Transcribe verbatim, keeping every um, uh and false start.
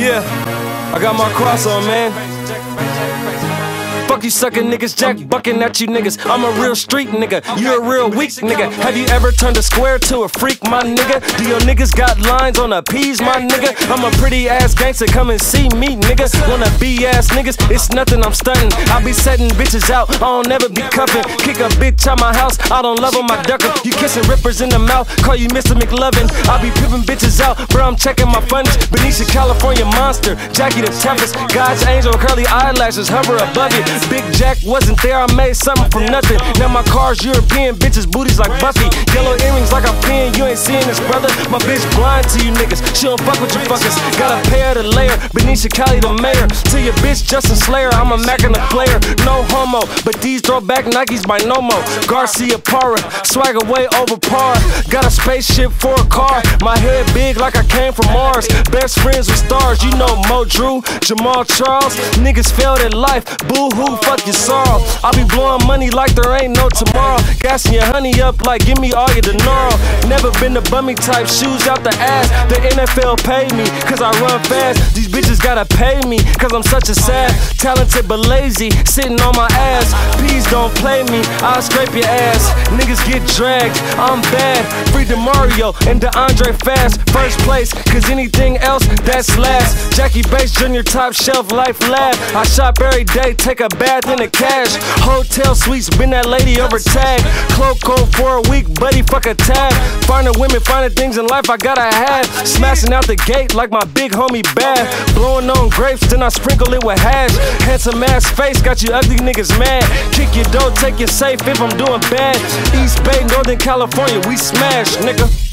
Yeah, I got my cross on, man. Fuck you suckin' niggas, Jack bucking at you niggas. I'm a real street nigga, you a real weak nigga. Have you ever turned a square to a freak, my nigga? Do your niggas got lines on a P's, my nigga? I'm a pretty ass gangster, come and see me, nigga. Wanna be ass niggas, it's nothing, I'm stunting. I be setting bitches out, I don't never be cuffin'. Kick a bitch out my house, I don't love 'em, I duck 'em. You kissin' rippers in the mouth, call you Mister McLovin. I be pimpin' bitches out, bro, I'm checking my funds. Benicia, California monster, Jackie the toughest. God's angel, curly eyelashes, hover above you. Big Jack wasn't there, I made something from nothing. Now my car's European, bitches booties like Buffy. Yellow earrings like I'm peeing, you ain't seeing this, brother. My bitch blind to you niggas, she don't fuck with you fuckers. Gotta pay her the layer, Benicia, Cali the mayor. To your bitch, Justin Slayer, I'm a Mac and a player. No homo, but these throwback Nikes by Nomo. Garcia Parra, swagger way over par. Got a spaceship for a car, my head big like I came from Mars. Best friends with stars, you know Mo Drew, Jamal Charles. Niggas failed at life, boo-hoo, fuck your sorrow. I be blowing money like there ain't no tomorrow. Gassing your honey up like give me all your dinero. Never been the bummy type, shoes out the ass. The N F L pay me, cause I run fast. These bitches gotta pay me, cause I'm such a sad. Talented but lazy, sitting on my ass. Please don't play me, I'll scrape your ass. Niggas get dragged, I'm bad. Free DeMario and DeAndre Fast. First place, cause anything else, that's last. Jackie Bates Junior top shelf life lab. I shop every day, take a bath in the cash. Hotel suites, been that lady over tag. Cloak coat for a week, buddy, fuck a tag. Finding women, finding things in life I gotta have. Smashing out the gate like my big homie bad. Blowing on grapes, then I sprinkle it with hash. Handsome ass face, got you ugly niggas mad. Kick your dough, take your safe if I'm doing bad. East Bay, Northern California, we smash, nigga.